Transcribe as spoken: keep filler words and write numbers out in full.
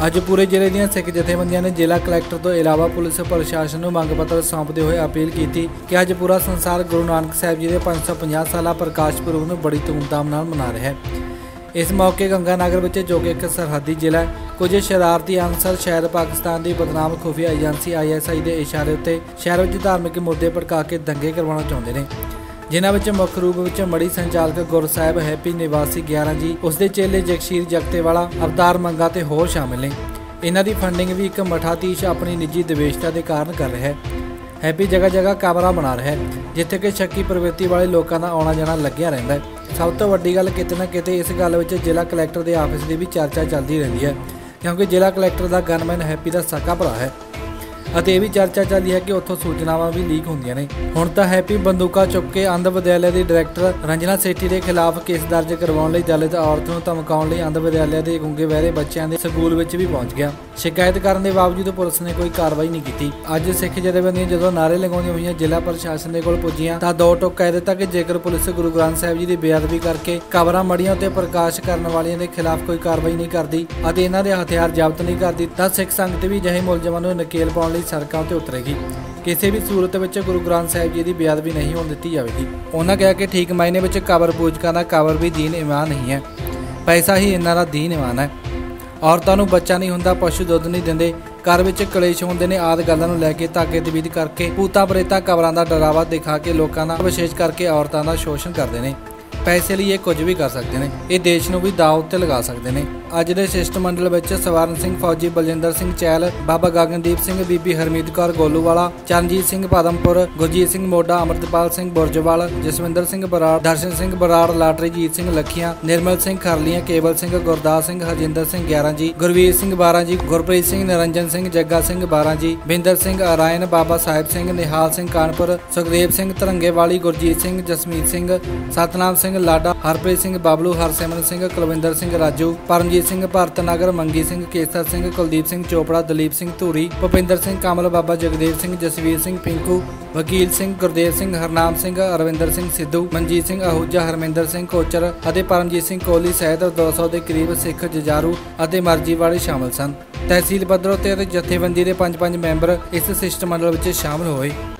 ਅੱਜ पूरे ਜ਼ਿਲ੍ਹੇ ਦੀਆਂ ਸਿੱਖ ਜਥੇਬੰਦੀਆਂ ਨੇ ਜ਼ਿਲ੍ਹਾ ਕਲੈਕਟਰ ਤੋਂ ਇਲਾਵਾ ਪੁਲਿਸ ਪ੍ਰਸ਼ਾਸਨ ਨੂੰ ਮੰਗ ਪੱਤਰ ਸੌਂਪਦੇ ਹੋਏ ਅਪੀਲ ਕੀਤੀ ਕਿ ਅੱਜ ਪੂਰਾ ਸੰਸਾਰ ਗੁਰੂ ਨਾਨਕ ਸਾਹਿਬ ਜੀ ਦੇ ਪੰਜ सौ पचास ਸਾਲਾ ਪ੍ਰਕਾਸ਼ ਪੁਰਬ ਨੂੰ ਬੜੀ ਧੂਮਧਾਮ ਨਾਲ ਮਨਾ ਰਿਹਾ ਹੈ। इस मौके गंगानगर में जो कि एक सरहदी जिला है, कुछ शरारती अंसर शायद पाकिस्तान की बदनाम खुफिया एजेंसी आई एस आई के इशारे उत्ते शहर में धार्मिक मुद्दे भड़का के दंगे करवाना चाहते हैं, जिन्होंने मुख्य रूप में मड़ी संचालक गुरसाहिब हैप्पी निवासी ग्यारह जी, उसके चेले जगशीर जगतेवाला, अवतार मंगा ते होर शामिल ने। इन्हां दी फंडिंग भी एक मठाधीश अपनी निजी दवेशता के कारण कर रहा है। हैप्पी जगह जगह कैमरा बना रहा है, जिथे कि शक्की प्रवृत्ति वाले लोगों का आना जाना लग्या रहिंदा है। सब तो वड्डी गल किते ना किते इस गल विच जिला कलैक्टर के आफिस की भी चर्चा चलती रहती है, क्योंकि जिला कलैक्टर का गनमैन हैप्पी का सका भरा है। ਅਤੇ ਇਹ ਵੀ ਚਰਚਾ ਚੱਲਦੀ ਹੈ ਕਿ ਉੱਥੋਂ ਸੂਚਨਾਵਾਂ ਵੀ ਲੀਕ ਹੁੰਦੀਆਂ ਨੇ। ਹੁਣ ਤਾਂ ਹੈਪੀ ਬੰਦੂਕਾਂ ਚੁੱਕ ਕੇ ਅੰਧ ਵਿਦਿਆਲਿਆ ਦੀ ਡਾਇਰੈਕਟਰ ਰੰਜਨਾ ਸੇਠੀ ਦੇ ਖਿਲਾਫ ਕੇਸ ਦਰਜ ਕਰਵਾਉਣ ਲਈ ਦਲਿਤ ਔਰਤ ਨੂੰ ਧਮਕਾਉਣ ਲਈ ਅੰਧ ਵਿਦਿਆਲਿਆ ਦੇ ਗੁੰਗੇ ਬਹਿਰੇ ਬੱਚਿਆਂ ਦੇ ਸਕੂਲ ਵਿੱਚ ਵੀ ਪਹੁੰਚ ਗਿਆ। ਸ਼ਿਕਾਇਤ ਕਰਨ ਦੇ ਬਾਵਜੂਦ ਪੁਲਿਸ ਨੇ ਕੋਈ ਕਾਰਵਾਈ ਨਹੀਂ ਕੀਤੀ। ਅੱਜ ਸਿੱਖ ਜਥੇਬੰਦੀਆਂ ਜਦੋਂ ਨਾਅਰੇ ਲਗਾਉਂਦੀਆਂ ਹੋਈਆਂ ਜ਼ਿਲ੍ਹਾ ਪ੍ਰਸ਼ਾਸਨ ਦੇ ਕੋਲ ਪੁੱਜੀਆਂ ਤਾਂ ਦੋ ਟੋਕ ਕਹਿ ਦਿੱਤਾ ਕਿ ਜੇਕਰ ਪੁਲਿਸ ਗੁਰੂ ਗ੍ਰੰਥ ਸਾਹਿਬ ਜੀ ਦੀ ਬੇਅਦਬੀ ਕਰਕੇ ਕਬਰਾਂ ਮੜੀਆਂ ਉੱਤੇ ਪ੍ਰਕਾਸ਼ ਕਰਨ ਵਾਲਿਆਂ ਦੇ ਖਿਲਾਫ ਕੋਈ ਕਾਰਵਾਈ ਨਹੀਂ ਕਰਦੀ ਅਤੇ ਇਹਨਾਂ ਦੇ ਹਥਿਆਰ ਜ਼ਬਤ ਨਹੀਂ ਕਰਦੀ ਤਾਂ ਸਿੱਖ ਸੰਗਤ ਵੀ ਅਜਿਹੇ ਮੁਲਜ਼ਮਾਂ ਨੂੰ ਨਕੇਲ ਪਾਉਣ ਲਈ ਸੜਕਾਂ ਤੇ ਉਤਰੇਗੀ। ਕਿਸੇ ਵੀ ਸੂਰਤ ਵਿੱਚ ਗੁਰੂ ਗ੍ਰੰਥ ਸਾਹਿਬ ਜੀ ਦੀ ਬੇਅਦਬੀ ਨਹੀਂ ਹੋਣ ਦਿੱਤੀ ਜਾਵੇਗੀ। ਉਹਨਾਂ ਕਿਹਾ ਕਿ ਠੀਕ ਮਾਇਨੇ ਵਿੱਚ ਕਬਰ ਪੂਜਕਾਂ ਦਾ ਕਬਰ ਵੀ ਦੀਨ ਇਮਾਨ ਨਹੀਂ ਹੈ, ਪੈਸਾ ਹੀ ਇਹਨਾਂ ਦਾ ਦੀਨ ਇਮਾਨ ਹੈ। ਔਰਤਾਂ ਨੂੰ ਬੱਚਾ ਨਹੀਂ ਹੁੰਦਾ, ਪਸ਼ੂ ਦੁੱਧ ਨਹੀਂ ਦਿੰਦੇ, ਘਰ ਵਿੱਚ ਕਲੇਸ਼ ਹੁੰਦੇ ਨੇ ਆਦਿ ਗੱਲਾਂ ਨੂੰ ਲੈ ਕੇ ਧਾਗੇ ਤਵੀਦ ਕਰਕੇ ਭੂਤਾਂ ਪ੍ਰੇਤਾਂ ਕਬਰਾਂ ਦਾ ਡਰਾਵਾ ਦਿਖਾ ਕੇ ਲੋਕਾਂ ਦਾ ਵਿਸ਼ੇਸ਼ ਕਰਕੇ ਔਰਤਾਂ ਦਾ ਸ਼ੋਸ਼ਣ ਕਰਦੇ ਨੇ। ਪੈਸੇ ਲਈ ਇਹ ਕੁਝ ਵੀ ਕਰ ਸਕਦੇ ਨੇ, ਇਹ ਦੇਸ਼ ਨੂੰ ਵੀ ਦਾਅ ਉੱਤੇ ਲਗਾ ਸਕਦੇ ਨੇ। ਅੱਜ ਦੇ ਸ਼ਿਸ਼ਟ ਮੰਡਲ ਵਿੱਚ ਸਵਰਨ ਸਿੰਘ ਫੌਜੀ, ਬਲਜਿੰਦਰ ਸਿੰਘ ਚਹਿਲ, ਬਾਬਾ ਗਗਨਦੀਪ ਸਿੰਘ, ਬੀਬੀ ਹਰਮੀਤ ਕੌਰ ਗੋਲੂਵਾਲਾ, ਚਰਨਜੀਤ ਸਿੰਘ ਪਦਮਪੁਰ, ਗੁਰਜੀਤ ਸਿੰਘ ਮੋਢਾ, ਅਮਰਤਪਾਲ ਸਿੰਘ ਬੁਰਜਵਾਲ, ਜਸਵਿੰਦਰ ਸਿੰਘ ਬਰਾੜ, ਦਰਸ਼ਨ ਸਿੰਘ ਬਰਾੜ, ਲਾਟਰੀਜੀਤ ਸਿੰਘ ਲੱਖੀਆਂ, ਨਿਰਮਲ ਸਿੰਘ ਖਰਲੀਆਂ, ਕੇਵਲ ਸਿੰਘ, ਗੁਰਦਾਸ ਸਿੰਘ, ਹਰਜਿੰਦਰ ਸਿੰਘ ਗਿਆਰਾਂ ਜੀ, ਗੁਰਵੀਰ ਸਿੰਘ ਬਾਰਾਂ ਜੀ, ਗੁਰਪ੍ਰੀਤ ਸਿੰਘ, ਨਿਰੰਜਨ ਸਿੰਘ, ਜੱਗਾ ਸਿੰਘ ਬਾਰਾਂ ਜੀ, ਬਿੰਦਰ ਸਿੰਘ ਅਰਾਇਨ, ਬਾਬਾ ਸਾਹਿਬ ਸਿੰਘ, ਨਿਹਾਲ ਸਿੰਘ ਕਾਨਪੁਰ, ਸੁਖਦੇਵ ਸਿੰਘ ਧਰੰਗੇਵਾਲੀ, ਗੁਰਜੀਤ ਸਿੰਘ, ਜਸਮੀਤ ਸਿੰਘ, ਸਤਨਾਮ ਸਿੰਘ ਲਾਡਾ, ਹਰਪ੍ਰੀਤ ਸਿੰਘ ਬਾਬਲੂ, ਹਰਸਿਮਰਨ ਸਿੰਘ, ਕੁਲਵਿੰਦਰ ਸਿੰਘ ਰਾਜੂ, ਪਰਮਜੀਤ ਸਿੰਘ ਭਾਰਤ ਨਗਰ, ਮੰਗੀ ਸਿੰਘ, ਕੇਸਰ ਸਿੰਘ, ਕੁਲਦੀਪ ਸਿੰਘ ਚੋਪੜਾ, ਦਲੀਪ ਸਿੰਘ ਧੂਰੀ, ਭੁਪਿੰਦਰ ਸਿੰਘ ਕਮਲ, ਬਾਬਾ ਜਗਦੇਵ ਸਿੰਘ, ਜਸਵੀਰ ਸਿੰਘ ਪਿੰਕੂ, ਵਕੀਲ ਸਿੰਘ, ਗੁਰਦੇਵ ਸਿੰਘ, ਹਰਨਾਮ ਸਿੰਘ, ਅਰਵਿੰਦਰ ਸਿੰਘ ਸਿੱਧੂ, ਮਨਜੀਤ ਸਿੰਘ ਅਹੂਜਾ, ਹਰਮਿੰਦਰ ਸਿੰਘ ਕੋਚਰ ਅਤੇ ਪਰਮਜੀਤ ਸਿੰਘ ਕੋਹਲੀ ਸਹਿਤ ਦੋ ਸੌ ਦੇ ਕਰੀਬ ਸਿੱਖ ਜੁਝਾਰੂ ਅਤੇ ਮਰਜ਼ੀ ਵਾਲੇ ਸ਼ਾਮਲ ਸਨ। ਤਹਿਸੀਲ ਪੱਧਰ ਉੱਤੇ ਅਤੇ ਜਥੇਬੰਦੀ ਦੇ ਪੰਜ ਪੰਜ ਮੈਂਬਰ ਇਸ ਸ਼ਿਸ਼ਟ ਮੰਡਲ ਵਿੱਚ ਸ਼ਾਮਲ ਹੋਏ।